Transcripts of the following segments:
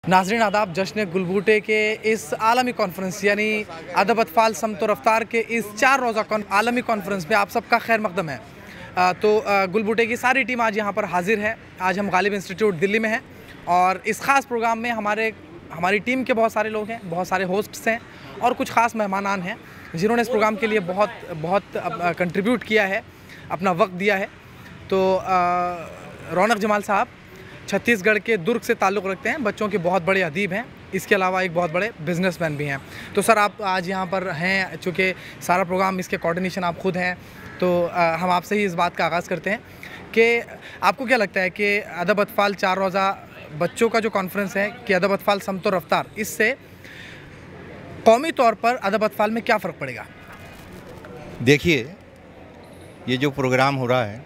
नाज़रीन आदाब, जश्न गुलबूटे के इस आलमी कॉन्फ्रेंस यानी अदब अतफ़ाल समत व रफ्तार के इस 4 रोज़ा आलमी कॉन्फ्रेंस में आप सबका खैर मकदम है। तो गुलबूटे की सारी टीम आज यहाँ पर हाजिर है। आज हम गालिब इंस्टीट्यूट दिल्ली में हैं और इस ख़ास प्रोग्राम में हमारी टीम के बहुत सारे लोग हैं, बहुत सारे होस्ट्स हैं और कुछ ख़ास मेहमानान हैं जिन्होंने इस प्रोग्राम के लिए बहुत कंट्रीब्यूट किया है, अपना वक्त दिया है। तो रौनक जमाल साहब छत्तीसगढ़ के दुर्ग से ताल्लुक़ रखते हैं, बच्चों के बहुत बड़े अदीब हैं, इसके अलावा एक बहुत बड़े बिजनेसमैन भी हैं। तो सर आप आज यहाँ पर हैं, चूँकि सारा प्रोग्राम इसके कोऑर्डिनेशन आप खुद हैं, तो हम आपसे ही इस बात का आगाज़ करते हैं कि आपको क्या लगता है कि अदब अतफ़ाल 4 रोज़ा बच्चों का जो कॉन्फ्रेंस है कि अदब अतफ़ाल समत व रफ्तार, इससे कौमी तौर पर अदब अतफ़ाल में क्या फ़र्क पड़ेगा? देखिए, ये जो प्रोग्राम हो रहा है,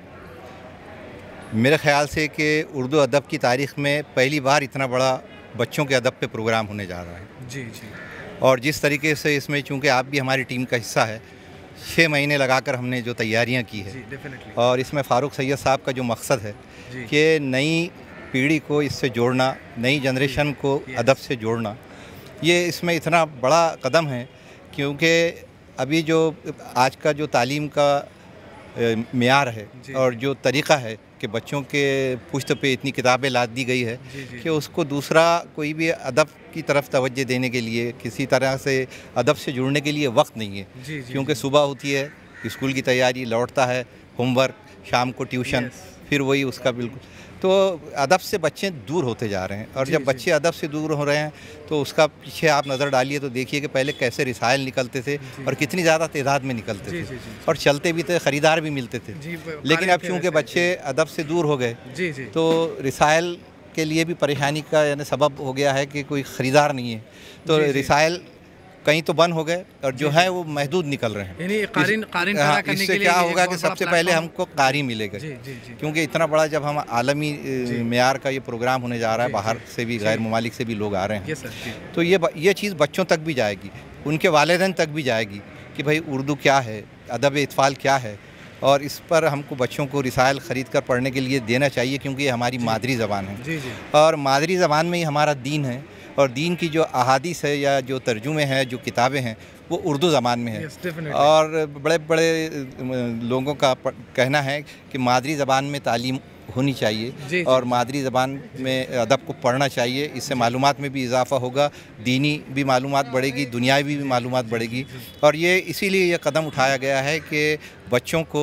मेरे ख़्याल से कि उर्दू अदब की तारीख़ में पहली बार इतना बड़ा बच्चों के अदब पे प्रोग्राम होने जा रहा है। जी जी। और जिस तरीके से इसमें, चूँकि आप भी हमारी टीम का हिस्सा है, 6 महीने लगाकर हमने जो तैयारियां की है, और इसमें फ़ारूक सैयद साहब का जो मकसद है कि नई पीढ़ी को इससे जोड़ना, नई जनरेशन को अदब से जोड़ना, ये इसमें इतना बड़ा कदम है। क्योंकि अभी जो आज का जो तालीम का मेयार है और जो तरीक़ा है कि बच्चों के पुश्त पे इतनी किताबें लाद दी गई है कि उसको दूसरा कोई भी अदब की तरफ तवज्जो देने के लिए, किसी तरह से अदब से जुड़ने के लिए वक्त नहीं है। क्योंकि सुबह होती है, स्कूल की तैयारी, लौटता है, होमवर्क, शाम को ट्यूशन, फिर वही उसका बिल्कुल, तो अदब से बच्चे दूर होते जा रहे हैं। और जब बच्चे अदब से दूर हो रहे हैं तो उसका पीछे आप नज़र डालिए तो देखिए कि पहले कैसे रिसाइल निकलते थे और कितनी ज़्यादा तादाद में निकलते थे और चलते भी थे, ख़रीदार भी मिलते थे। लेकिन अब चूँकि बच्चे अदब से दूर हो गए तो रिसाइल के लिए भी परेशानी का यानी सबब हो गया है कि कोई ख़रीदार नहीं है, तो रिसाइल कहीं तो बंद हो गए और जो है वो महदूद निकल रहे हैं। इससे क्या होगा कि सबसे पहले हमको कारी मिलेगा, क्योंकि इतना बड़ा जब हम आलमी मेयार का ये प्रोग्राम होने जा रहा है, बाहर से भी, गैर ममालिक से भी लोग आ रहे हैं, तो ये चीज़ बच्चों तक भी जाएगी, उनके वालिदैन तक भी जाएगी कि भाई उर्दू क्या है, अदब इत्फ़ाल क्या है। और इस पर हमको बच्चों को रिसाइल ख़रीद कर पढ़ने के लिए देना चाहिए, क्योंकि ये हमारी मादरी ज़बान है और मादरी ज़बान में ही हमारा दीन है। और दीन की जो अहादीस है या जो तर्जुमे हैं, जो किताबें हैं, वो उर्दू ज़बान में है। और बड़े बड़े लोगों का कहना है कि मादरी ज़बान में तालीम होनी चाहिए और मादरी ज़बान में अदब को पढ़ना चाहिए। इससे मालूमात में भी इजाफ़ा होगा, दीनी भी मालूमात बढ़ेगी, दुनियावी भी मालूमात बढ़ेगी। और ये इसीलिए ये कदम उठाया गया है कि बच्चों को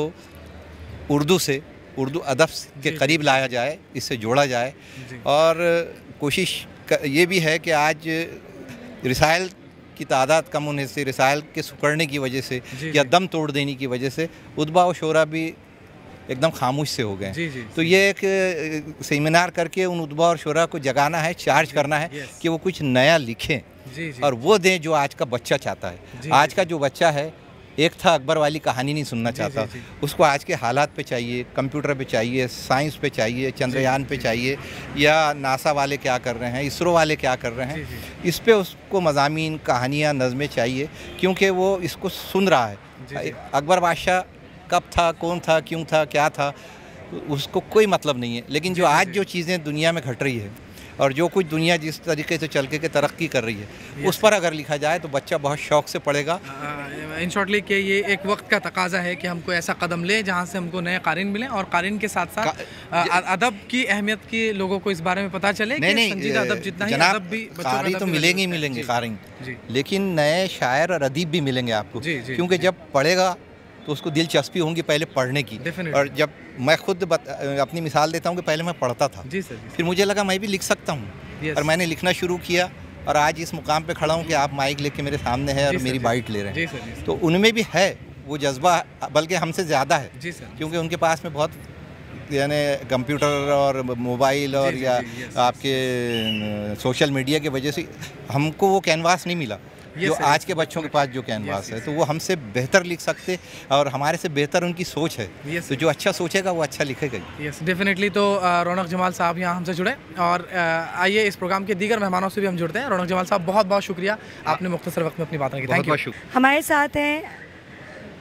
उर्दू अदब के करीब लाया जाए, इससे जोड़ा जाए। और कोशिश ये भी है कि आज रिसाइल की तादाद कम होने से, रिसाइल के सुकड़ने की वजह से या दम तोड़ देने की वजह से उद्बा और शोरा भी एकदम खामोश से हो गए। तो ये एक सेमिनार करके उन उद्बा और शोरा को जगाना है, चार्ज करना है कि वो कुछ नया लिखें और वो दें जो आज का बच्चा चाहता है। आज का जो बच्चा है, एक था अकबर वाली कहानी नहीं सुनना चाहता, उसको आज के हालात पे चाहिए, कंप्यूटर पे चाहिए, साइंस पे चाहिए, चंद्रयान पे चाहिए, या नासा वाले क्या कर रहे हैं, इसरो वाले क्या कर रहे हैं, इस पे उसको मज़ामीन, कहानियाँ, नज़में चाहिए, क्योंकि वो इसको सुन रहा है। अकबर बादशाह कब था, कौन था, क्यों था, क्या था, उसको कोई मतलब नहीं है। लेकिन जो आज जो चीज़ें दुनिया में घट रही है और जो कुछ दुनिया जिस तरीके से चल के तरक्की कर रही है, उस पर अगर लिखा जाए तो बच्चा बहुत शौक़ से पढ़ेगा। इन शॉर्टली कि ये एक वक्त का तकाजा है कि हमको ऐसा कदम लें जहाँ से हमको नए कारीन मिलें और कारीन के साथ साथ अदब की अहमियत की लोगों को इस बारे में पता चले। नहीं, संजीदा अदब जितना ही अदब भी कारी तो मिलेंगे ही मिलेंगे कारीन, लेकिन नए शायर और अदीब भी मिलेंगे आपको, क्योंकि जब पढ़ेगा तो उसको दिलचस्पी होंगी पहले पढ़ने की। और जब मैं खुद अपनी मिसाल देता हूँ कि पहले मैं पढ़ता था, फिर मुझे लगा मैं भी लिख सकता हूँ और मैंने लिखना शुरू किया और आज इस मुकाम पे खड़ा हूँ कि आप माइक लेके मेरे सामने हैं और मेरी बाइट ले रहे हैं। तो उनमें भी है वो जज्बा, बल्कि हमसे ज़्यादा है, क्योंकि उनके पास में बहुत यानी कंप्यूटर और मोबाइल और या आपके सोशल मीडिया की वजह से हमको वो कैनवास नहीं मिला जो आज के बच्चों के पास जो कैनवास है। तो वो हमसे बेहतर लिख सकते और हमारे से बेहतर उनकी सोच है। तो जो अच्छा सोचेगा वो अच्छा लिखेगा। Yes, definitely. तो रौनक जमाल साहब यहाँ हमसे जुड़े और आइए इस प्रोग्राम के दीगर मेहमानों से भी हम जुड़ते हैं। रौनक जमाल साहब, बहुत बहुत शुक्रिया, आपने मुख्तसर वक्त में अपनी बात रखी। Thank you. हमारे साथ हैं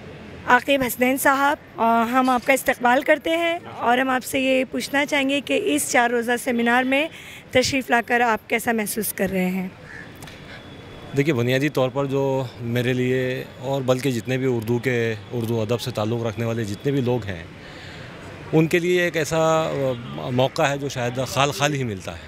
आकिब हसनैन साहब, हम आपका इस्तकबाल करते हैं और हम आपसे ये पूछना चाहेंगे कि इस 4 रोज़ा सेमिनार में तशरीफ़ लाकर आप कैसा महसूस कर रहे हैं? देखिए, बुनियादी तौर पर जो मेरे लिए और बल्कि जितने भी उर्दू अदब से ताल्लुक़ रखने वाले जितने भी लोग हैं, उनके लिए एक ऐसा मौका है जो शायद खाल ही मिलता है।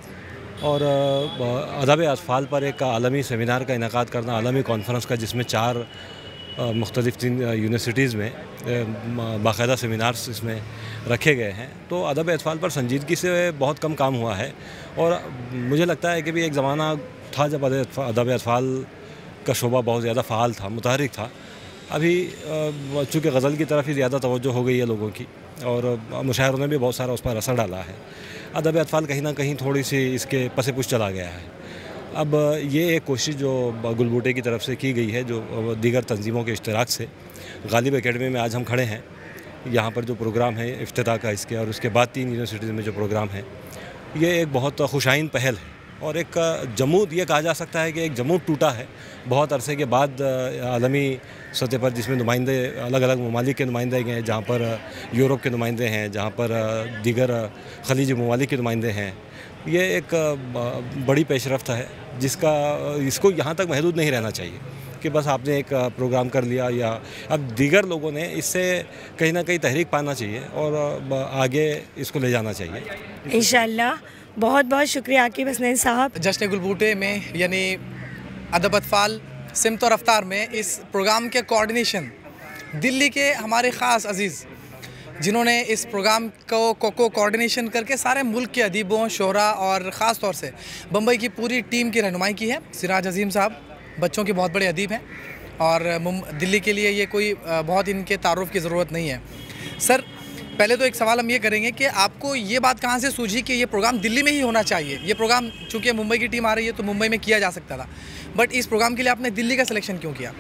और अदब अतफ़ाल पर एक आलमी सेमिनार का इनेकाद करना, आलमी कॉन्फ्रेंस का, जिसमें 4 मुख्तलिफ़ यूनिवर्सिटीज़ में बाकायदा सेमिनार्स इसमें रखे गए हैं, तो अदब अतफ़ाल पर संजीदगी से बहुत कम काम हुआ है। और मुझे लगता है कि भी एक ज़माना था जब अदब अतफ़ाल का शोबा बहुत ज़्यादा फ़ाल था, मुतहरिक था। अभी चूँकि गज़ल की तरफ ही ज़्यादा तवज्जो हो गई है लोगों की, और मुशायरों ने भी बहुत सारा उस पर असर डाला है। अदब अतफ़ाल कहीं ना कहीं थोड़ी सी इसके पसे पुश चला गया है। अब ये एक कोशिश जो गुलबूटे की तरफ से की गई है, जो दीगर तंजीमों के इश्तराक से, गालिब एकेडमी में आज हम खड़े हैं। यहाँ पर जो प्रोग्राम है इफ्तिताह का इसके, और उसके बाद 3 यूनिवर्सिटीज़ में जो प्रोग्राम है, ये एक बहुत खुशाइन पहल है। और एक जमूद, ये कहा जा सकता है कि एक जमूद टूटा है बहुत अरसे के बाद आलमी सतह पर, जिसमें नुमाइंदे अलग अलग ममालिक के नुमाइंदे गए हैं, जहाँ पर यूरोप के नुमाइंदे हैं, जहाँ पर दीगर खलीजी ममालिक के नुमाइंदे हैं। ये एक बड़ी पेशरफ्त है जिसका इसको यहाँ तक महदूद नहीं रहना चाहिए कि बस आपने एक प्रोग्राम कर लिया, या अब दीगर लोगों ने इससे कहीं ना कहीं तहरीक पाना चाहिए और आगे इसको ले जाना चाहिए इंशाअल्लाह। बहुत बहुत शुक्रिया आकिब हसनैन साहब। जश्न गुलबूटे में यानी अदब अतफ़ाल सिमत और रफ्तार में इस प्रोग्राम के कोऑर्डिनेशन दिल्ली के हमारे ख़ास अज़ीज़, जिन्होंने इस प्रोग्राम को कोऑर्डिनेशन करके सारे मुल्क के अदीबों, शोरा और ख़ास तौर से बम्बई की पूरी टीम की रहनुमाई की है। सिराज अज़ीम साहब बच्चों के बहुत बड़े अदीब हैं और दिल्ली के लिए ये कोई बहुत इनके तारुफ़ की ज़रूरत नहीं है। सर, पहले तो एक सवाल हम ये करेंगे कि आपको ये बात कहाँ से सूझी कि ये प्रोग्राम दिल्ली में ही होना चाहिए? ये प्रोग्राम चूँकि मुंबई की टीम आ रही है तो मुंबई में किया जा सकता था, बट इस प्रोग्राम के लिए आपने दिल्ली का सिलेक्शन क्यों किया?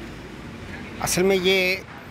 असल में ये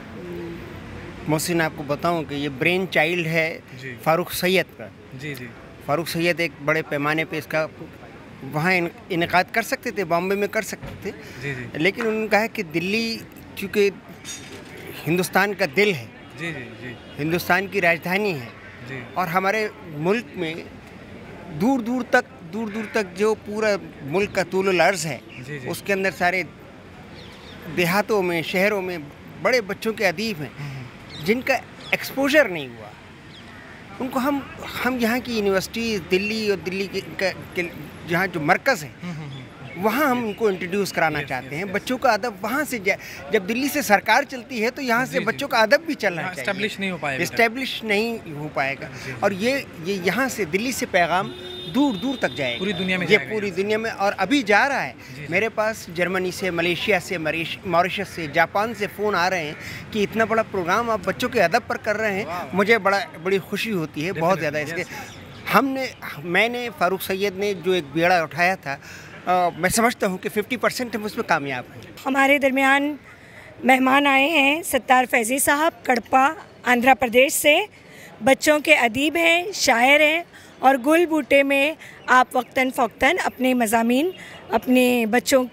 मोहसिन, आपको बताऊं कि ये ब्रेन चाइल्ड है फ़ारूक सैयद का। जी। फ़ारूक सैयद एक बड़े पैमाने पे इसका वहाँ इनेकाद कर सकते थे, बॉम्बे में कर सकते थे। जी। लेकिन उन्होंने कहा कि दिल्ली चूँकि हिंदुस्तान का दिल है, जी। हिंदुस्तान की राजधानी है, और हमारे मुल्क में दूर दूर तक जो पूरा मुल्क का तूल अर्ज़ है, उसके अंदर सारे देहातों में, शहरों में बड़े बच्चों के अदीब हैं जिनका एक्सपोजर नहीं हुआ। उनको हम यहाँ की यूनिवर्सिटी दिल्ली और दिल्ली के जहाँ जो मरकज़ है वहाँ हम उनको इंट्रोड्यूस कराना चाहते हैं। बच्चों का अदब वहाँ से, जब दिल्ली से सरकार चलती है तो यहाँ से बच्चों का अदब भी चलना चाहिए। इस्टेब्लिश नहीं हो पाएगा। और ये यहाँ से दिल्ली से पैगाम दूर दूर तक जाएगा, पूरी दुनिया में, ये पूरी दुनिया में, और अभी जा रहा है। मेरे पास जर्मनी से, मलेशिया से, मॉरिशस से, जापान से फ़ोन आ रहे हैं कि इतना बड़ा प्रोग्राम आप बच्चों के अदब पर कर रहे हैं। मुझे बड़ी खुशी होती है, बहुत ज़्यादा। इसके मैंने फ़ारूक सैयद ने जो एक बेड़ा उठाया था, मैं समझता हूँ कि 50% हम उसमें कामयाब हैं। हमारे दरमियान मेहमान आए हैं सत्तार फैज़ी साहब, कड़पा, आंध्र प्रदेश से। बच्चों के अदीब हैं, शायर हैं, और गुल बूटे में आप वक्तन फ़ौक्तन अपने मज़ामीन, अपने बच्चों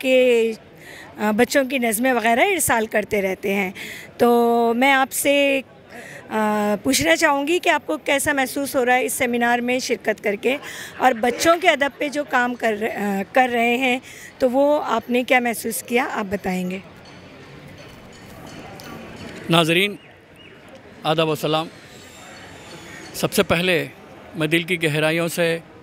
की नज़में वग़ैरह इरसाल करते रहते हैं। तो मैं आपसे पूछना चाहूँगी कि आपको कैसा महसूस हो रहा है इस सेमिनार में शिरकत करके, और बच्चों के अदब पे जो काम कर रहे हैं, तो वो आपने क्या महसूस किया, आप बताएंगे? नाज़रीन, आदाब व सलाम। सबसे पहले मैं दिल की गहराइयों से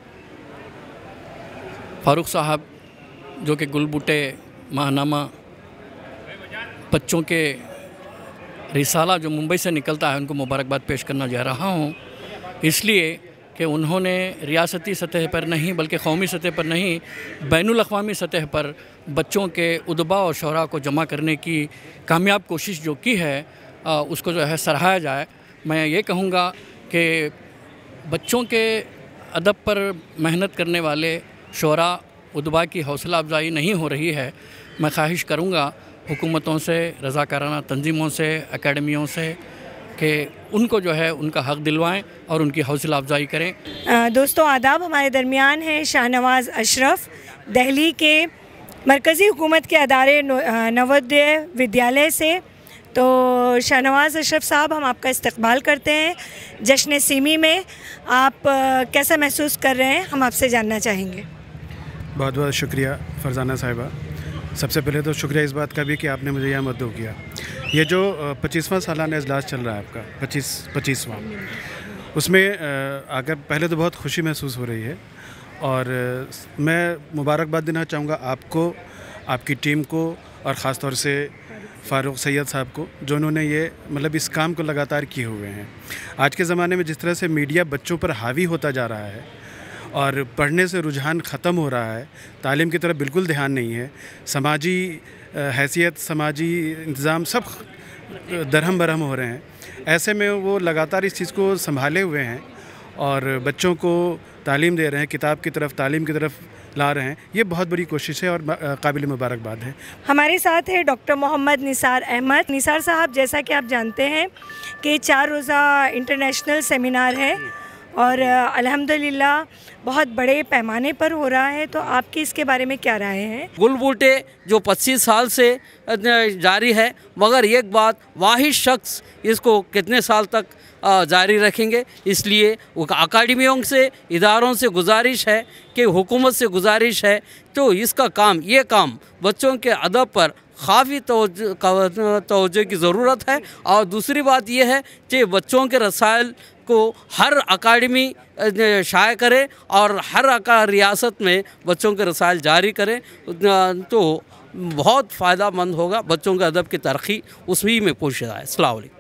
फ़ारूक साहब, जो कि गुलबूटे माहनामा बच्चों के रिसाला जो मुंबई से निकलता है, उनको मुबारकबाद पेश करना जा रहा हूँ, इसलिए कि उन्होंने रियासती सतह पर नहीं बल्कि कौमी सतह पर नहीं, बैनुल अक़वामी सतह पर बच्चों के उदबा और शोरा को जमा करने की कामयाब कोशिश जो की है, उसको जो है सराहा जाए। मैं ये कहूँगा कि बच्चों के अदब पर मेहनत करने वाले शोरा उदबा की हौसला अफजाई नहीं हो रही है। मैं ख्वाहिश करूँगा हुकूमतों से, रज़ाकाराना तंजीमों से, एकेडमियों से कि उनको जो है उनका हक़ दिलवाएं और उनकी हौसला अफजाई करें। दोस्तों आदाब, हमारे दरमियान है शाहनवाज़ अशरफ, दिल्ली के मरकज़ी हुकूमत के अदारे नवोदय विद्यालय से। तो शाहनवाज़ अशरफ साहब, हम आपका इस्तकबाल करते हैं जश्न सीमी में। आप कैसा महसूस कर रहे हैं, हम आपसे जानना चाहेंगे। बहुत बहुत शुक्रिया फरजाना साहिबा। सबसे पहले तो शुक्रिया इस बात का भी कि आपने मुझे यहाँ मदद किया। ये जो 25वां सालाना इजलास चल रहा है आपका 25वां, उसमें आकर पहले तो बहुत खुशी महसूस हो रही है और मैं मुबारकबाद देना चाहूँगा आपको, आपकी टीम को और ख़ास तौर से फ़ारूक सैयद साहब को, जो उन्होंने ये मतलब इस काम को लगातार किए हुए हैं। आज के ज़माने में जिस तरह से मीडिया बच्चों पर हावी होता जा रहा है और पढ़ने से रुझान ख़त्म हो रहा है, तालीम की तरफ बिल्कुल ध्यान नहीं है, समाजी हैसियत, समाजी इंतज़ाम सब दरहम बरहम हो रहे हैं, ऐसे में वो लगातार इस चीज़ को संभाले हुए हैं और बच्चों को तालीम दे रहे हैं, किताब की तरफ, तालीम की तरफ ला रहे हैं। ये बहुत बड़ी कोशिश है और काबिल मुबारकबाद है। हमारे साथ है डॉक्टर मोहम्मद निसार अहमद। निसार साहब, जैसा कि आप जानते हैं कि 4 रोज़ा इंटरनेशनल सेमिनार है और अल्हम्दुलिल्लाह बहुत बड़े पैमाने पर हो रहा है, तो आपकी इसके बारे में क्या राय है? गुलबूटे जो 25 साल से जारी है, मगर एक बात, वाहिद शख्स इसको कितने साल तक जारी रखेंगे, इसलिए अकाडमियों से, इदारों से गुजारिश है कि हुकूमत से गुजारिश है तो इसका काम, ये काम बच्चों के अदब पर काफ़ी तवज्जो की ज़रूरत है। और दूसरी बात यह है कि बच्चों के रसायल को हर अकाडमी शाया करे और हर रियासत में बच्चों के रसायल जारी करें तो बहुत फ़ायदा मंद होगा, बच्चों के अदब की तरक्की उसी में पोशीदा है। अस्सलाम वालेकुम।